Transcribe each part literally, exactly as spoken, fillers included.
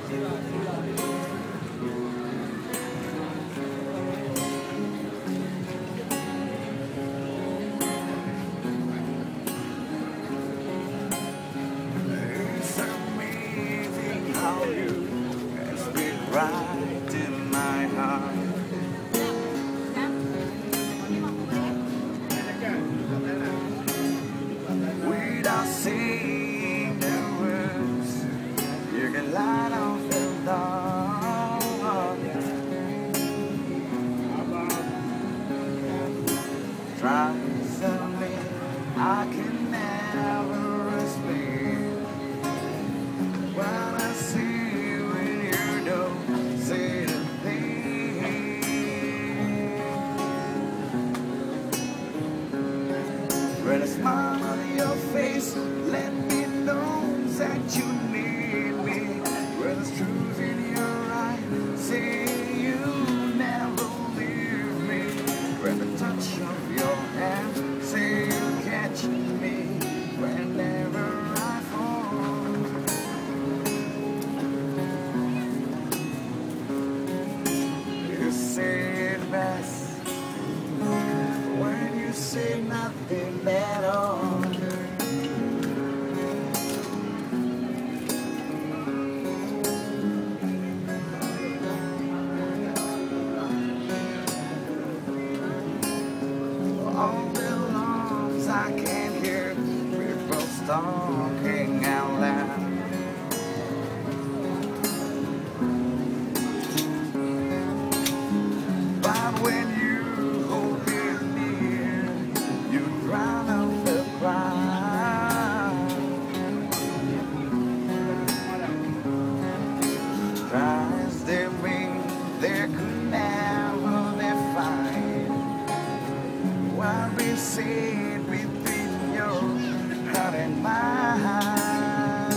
Right in my heart. Without saying the words, you can light off the dark. Try something I can never explain. When I see say the thing, when a smile on your face, let me know that you need me. When there's truth in your eyes, say you never leave me. When the touch of your hand, say you catch me whenever I fall. Say it best when you say nothing at all. All the alarms I can hear people talking out loud. When you hold me near, you drown out the crowd. Tries they ring, they could never define what we see between your heart and mine.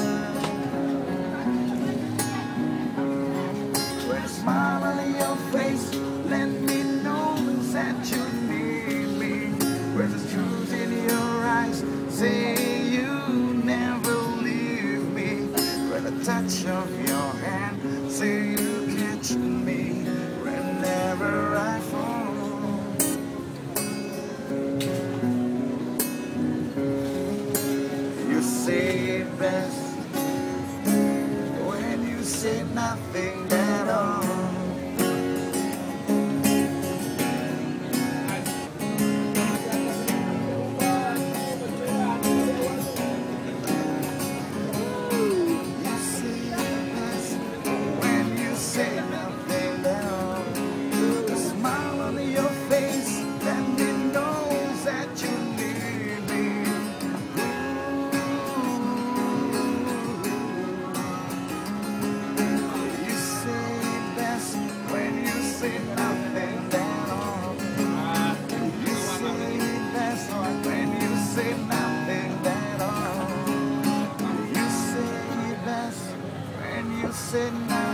When a smile on your face, let me that you need me. Where there's truth in your eyes, say you never leave me. Where the touch of your hand, say you catch me whenever I fall. You say it best when you say nothing at all. Say nothing.